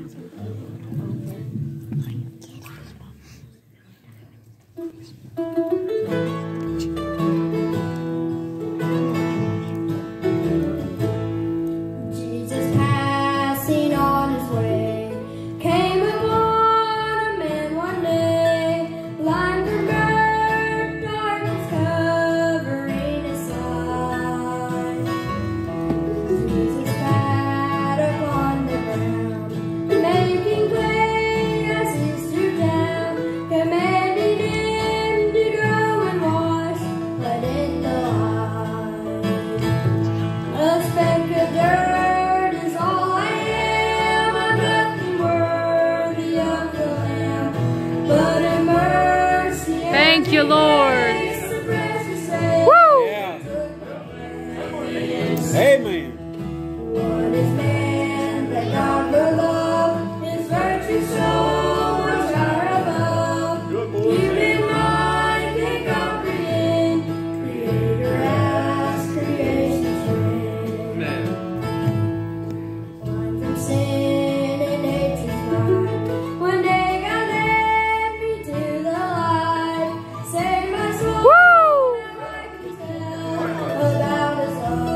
Thank you, Lord. Woo! Yeah. Amen. What is man that God will love? His virtue so much higher above. Human mind can comprehend. Creator as creation's friend. Blind from sin and nature's life. One day God led me to the light. Saved my soul. Woo! And I can tell about His love.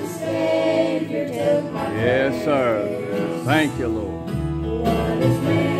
Yes, sir. Thank you, Lord. What is man?